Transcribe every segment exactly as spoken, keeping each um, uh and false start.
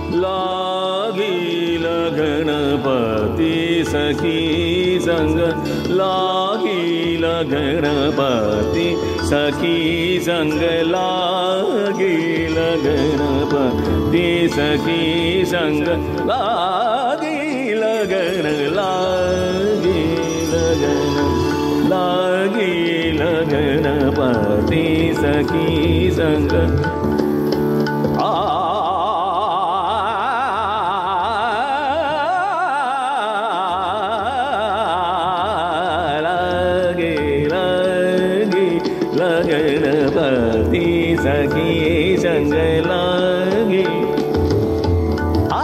लागिल गणपति सखी संग लागिल गणपति सखी संग लागिल गणपति सखी संग लागिल गण लागिल गण लागिल गणपति सखी संग आ गणपति सखी संग लागी आ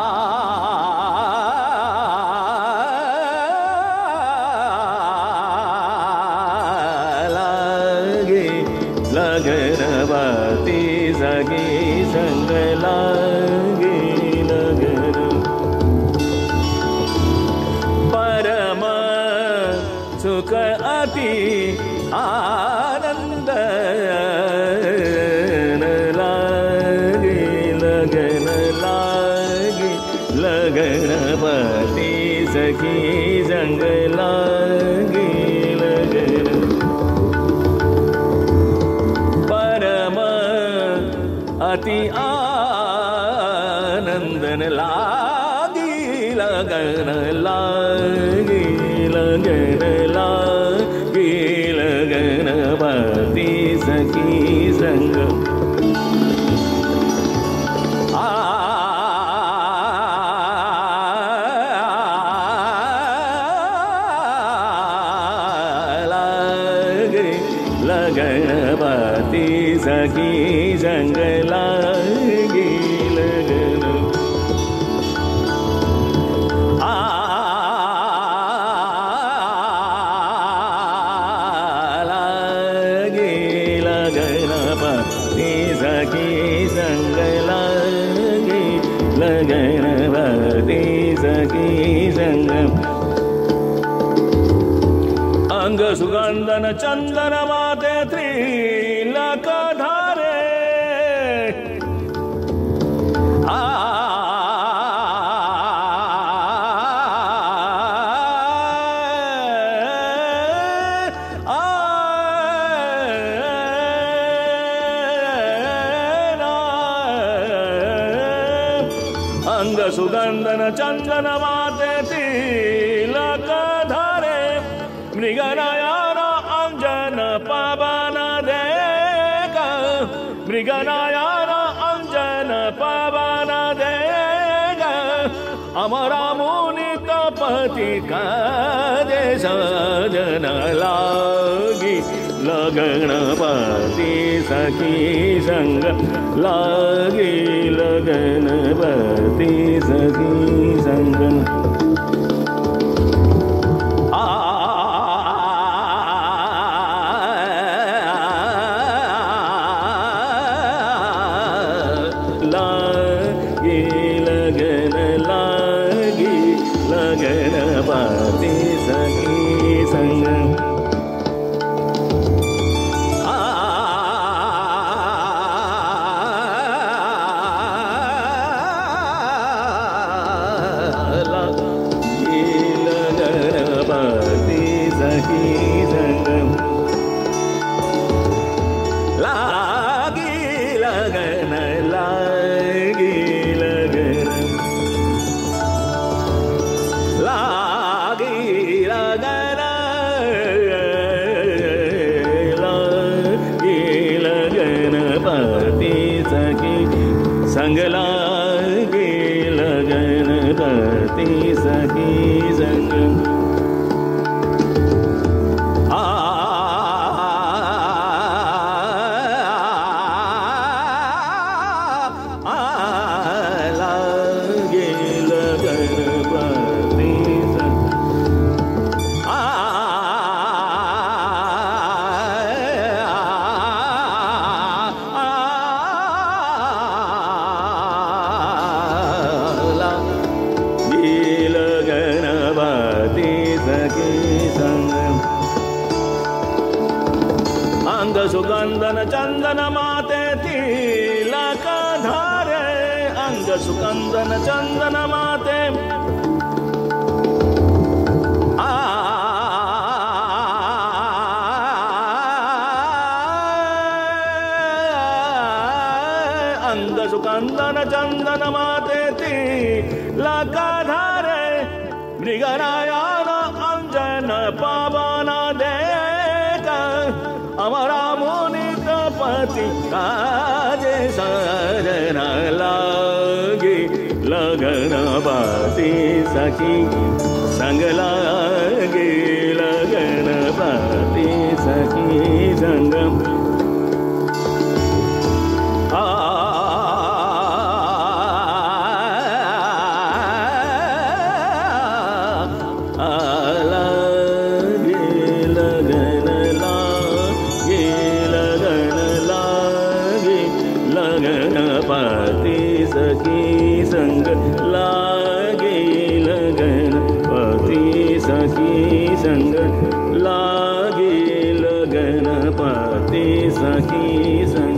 लागी गणपति सखी संग लागी लगन परम सुख अति आनंद लागी लगन लागी गणपति सखी संग लागी लगन परम अति आनंदन लागी लगन लागी लगन लागी गणपति सखी संग आ लागे गणपति सखी संग लागी लगन आ सखी संग लागी गणपति सखी संग अंग सुगंधन चंदन माते त्रिलक धारे आ अंग सुगंधन चंदन माते तिलक धारे मृगनयन अंजन पवन देग मृगनयन अंजन पवन देग अमरा मुनि तपति काजे सजन लागी गणपति सखी संग लागी गणपति सखी संग आ लागी लगन लागी गणपति सखी संग लागी लगन लागी लगन लागी लगन लागी गणपति सखी संग लागी गणपति सखी संग अंग सुगंधन चंदन माते तिलक धारे अंग सुकंदन चंदन माते अंग सुकंदन चंदन माते तिलकाधारे मृगनयन अंजन पवन देख अमरा मुनित पति काजे सजन लागे लगन पाती सखी संग लागे लगन पाती सखी संग पाती सखी संग लागे लगन पाती सखी संग लागे लगन पाती सखी संग